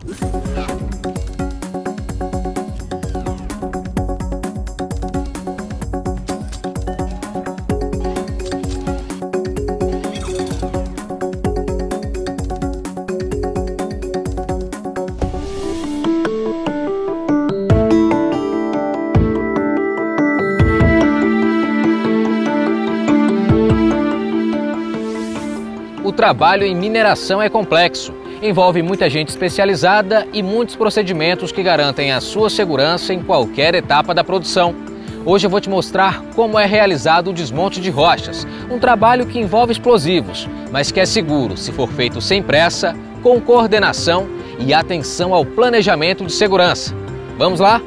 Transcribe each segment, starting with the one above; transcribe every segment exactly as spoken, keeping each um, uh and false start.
O trabalho em mineração é complexo, envolve muita gente especializada e muitos procedimentos que garantem a sua segurança em qualquer etapa da produção. Hoje eu vou te mostrar como é realizado o desmonte de rochas, um trabalho que envolve explosivos, mas que é seguro se for feito sem pressa, com coordenação e atenção ao planejamento de segurança. Vamos lá?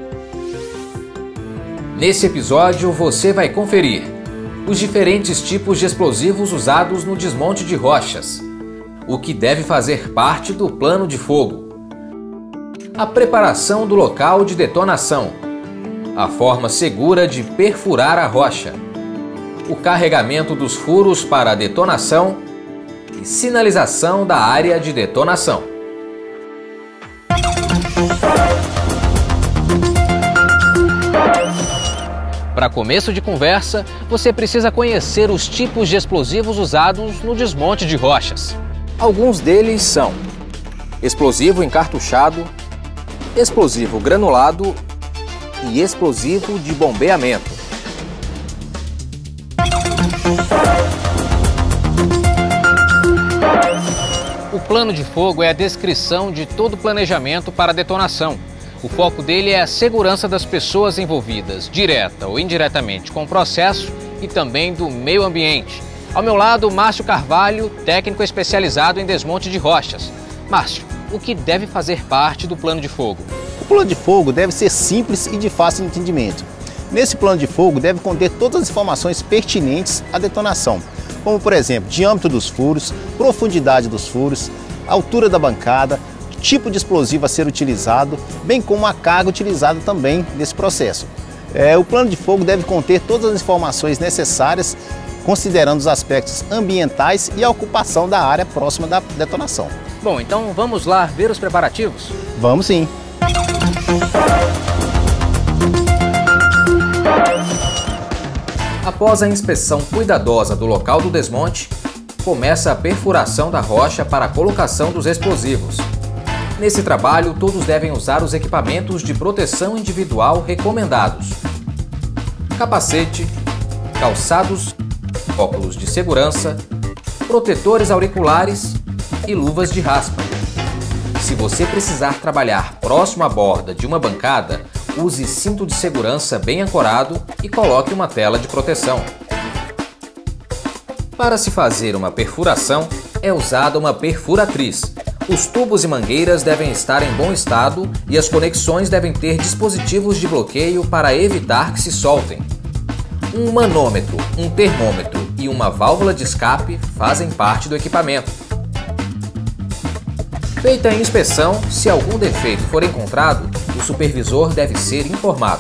Nesse episódio você vai conferir os diferentes tipos de explosivos usados no desmonte de rochas, o que deve fazer parte do plano de fogo, a preparação do local de detonação, a forma segura de perfurar a rocha, o carregamento dos furos para a detonação e sinalização da área de detonação. Para começo de conversa, você precisa conhecer os tipos de explosivos usados no desmonte de rochas. Alguns deles são explosivo encartuchado, explosivo granulado e explosivo de bombeamento. O plano de fogo é a descrição de todo o planejamento para a detonação. O foco dele é a segurança das pessoas envolvidas, direta ou indiretamente, com o processo e também do meio ambiente. Ao meu lado, Márcio Carvalho, técnico especializado em desmonte de rochas. Márcio, o que deve fazer parte do plano de fogo? O plano de fogo deve ser simples e de fácil entendimento. Nesse plano de fogo deve conter todas as informações pertinentes à detonação, como por exemplo, diâmetro dos furos, profundidade dos furos, altura da bancada, tipo de explosivo a ser utilizado, bem como a carga utilizada também nesse processo. É, o plano de fogo deve conter todas as informações necessárias, considerando os aspectos ambientais e a ocupação da área próxima da detonação. Bom, então vamos lá ver os preparativos? Vamos sim! Após a inspeção cuidadosa do local do desmonte, começa a perfuração da rocha para a colocação dos explosivos. Nesse trabalho, todos devem usar os equipamentos de proteção individual recomendados: capacete, calçados, óculos de segurança, protetores auriculares e luvas de raspa. Se você precisar trabalhar próximo à borda de uma bancada, use cinto de segurança bem ancorado e coloque uma tela de proteção. Para se fazer uma perfuração, é usada uma perfuratriz. Os tubos e mangueiras devem estar em bom estado e as conexões devem ter dispositivos de bloqueio para evitar que se soltem. Um manômetro, um termômetro e uma válvula de escape fazem parte do equipamento. Feita a inspeção, se algum defeito for encontrado, o supervisor deve ser informado.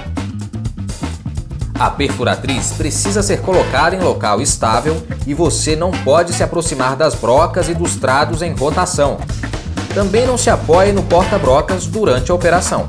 A perfuratriz precisa ser colocada em local estável e você não pode se aproximar das brocas e dos trados em rotação. Também não se apoie no porta-brocas durante a operação.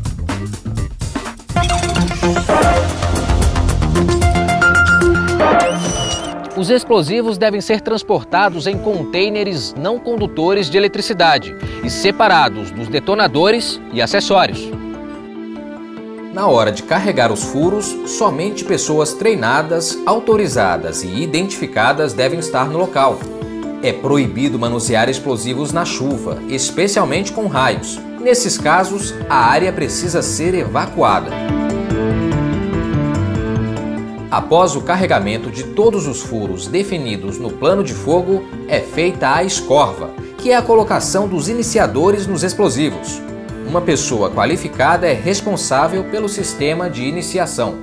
Os explosivos devem ser transportados em contêineres não condutores de eletricidade e separados dos detonadores e acessórios. Na hora de carregar os furos, somente pessoas treinadas, autorizadas e identificadas devem estar no local. É proibido manusear explosivos na chuva, especialmente com raios. Nesses casos, a área precisa ser evacuada. Após o carregamento de todos os furos definidos no plano de fogo, é feita a escorva, que é a colocação dos iniciadores nos explosivos. Uma pessoa qualificada é responsável pelo sistema de iniciação.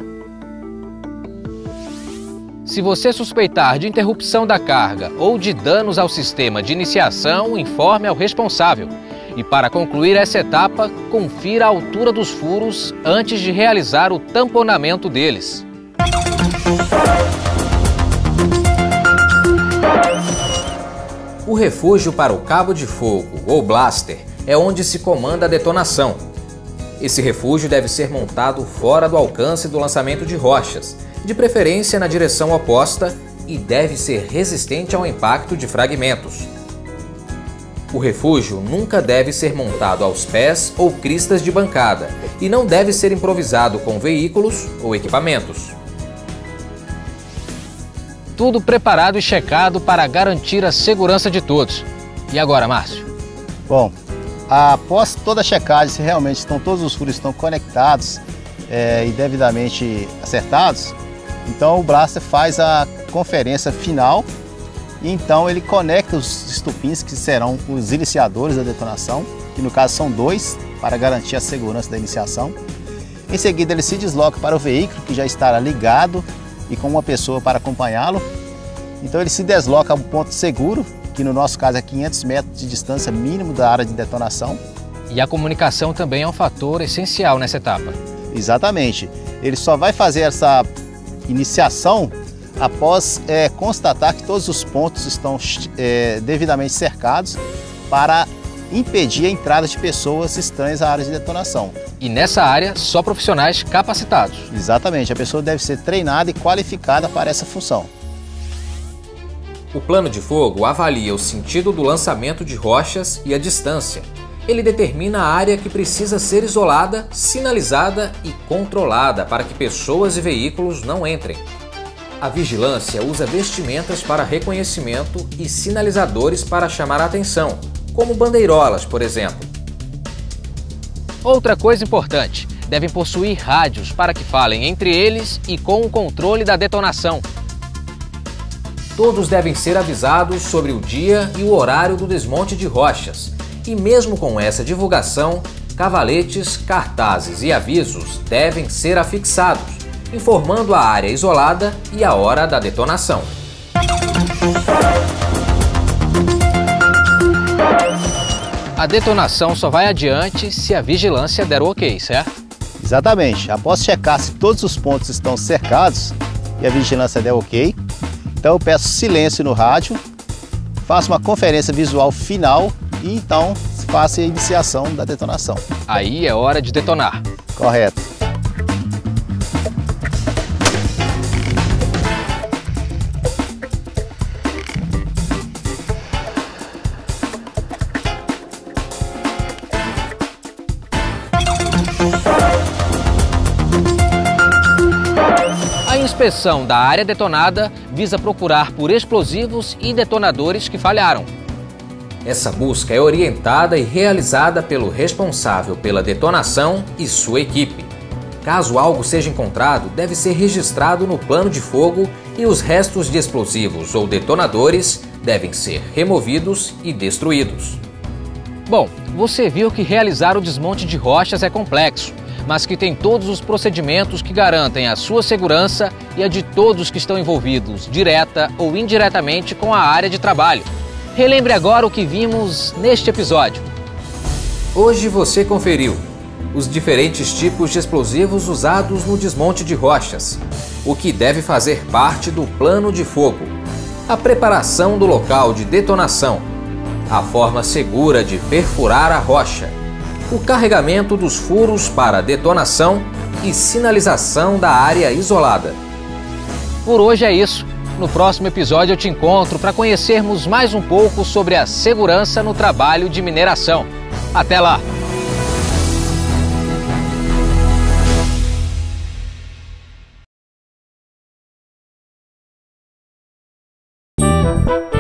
Se você suspeitar de interrupção da carga ou de danos ao sistema de iniciação, informe ao responsável. E para concluir essa etapa, confira a altura dos furos antes de realizar o tamponamento deles. O refúgio para o cabo de fogo ou blaster é onde se comanda a detonação. Esse refúgio deve ser montado fora do alcance do lançamento de rochas, de preferência na direção oposta, e deve ser resistente ao impacto de fragmentos. O refúgio nunca deve ser montado aos pés ou cristas de bancada e não deve ser improvisado com veículos ou equipamentos. Tudo preparado e checado para garantir a segurança de todos. E agora, Márcio? Bom, após toda a checagem, se realmente estão, todos os furos estão conectados é, e devidamente acertados, então o Blaster faz a conferência final e então ele conecta os estupins que serão os iniciadores da detonação, que no caso são dois, para garantir a segurança da iniciação. Em seguida ele se desloca para o veículo, que já estará ligado e com uma pessoa para acompanhá-lo. Então ele se desloca a um ponto seguro, que no nosso caso é quinhentos metros de distância mínimo da área de detonação. E a comunicação também é um fator essencial nessa etapa. Exatamente. Ele só vai fazer essa iniciação após é, constatar que todos os pontos estão é, devidamente cercados para impedir a entrada de pessoas estranhas à área de detonação. E nessa área, só profissionais capacitados. Exatamente, a pessoa deve ser treinada e qualificada para essa função. O plano de fogo avalia o sentido do lançamento de rochas e a distância. Ele determina a área que precisa ser isolada, sinalizada e controlada para que pessoas e veículos não entrem. A vigilância usa vestimentas para reconhecimento e sinalizadores para chamar a atenção, como bandeirolas, por exemplo. Outra coisa importante, devem possuir rádios para que falem entre eles e com o controle da detonação. Todos devem ser avisados sobre o dia e o horário do desmonte de rochas. E mesmo com essa divulgação, cavaletes, cartazes e avisos devem ser afixados, informando a área isolada e a hora da detonação. A detonação só vai adiante se a vigilância der o ok, certo? Exatamente. Após checar se todos os pontos estão cercados e a vigilância der ok, então eu peço silêncio no rádio, faço uma conferência visual final e então faça a iniciação da detonação. Aí é hora de detonar. Correto. A inspeção da área detonada visa procurar por explosivos e detonadores que falharam. Essa busca é orientada e realizada pelo responsável pela detonação e sua equipe. Caso algo seja encontrado, deve ser registrado no plano de fogo e os restos de explosivos ou detonadores devem ser removidos e destruídos. Bom, você viu que realizar o desmonte de rochas é complexo, mas que tem todos os procedimentos que garantem a sua segurança e a de todos que estão envolvidos, direta ou indiretamente, com a área de trabalho. Relembre agora o que vimos neste episódio. Hoje você conferiu os diferentes tipos de explosivos usados no desmonte de rochas, o que deve fazer parte do plano de fogo, a preparação do local de detonação, a forma segura de perfurar a rocha, o carregamento dos furos para detonação e sinalização da área isolada. Por hoje é isso. No próximo episódio eu te encontro para conhecermos mais um pouco sobre a segurança no trabalho de mineração. Até lá! Música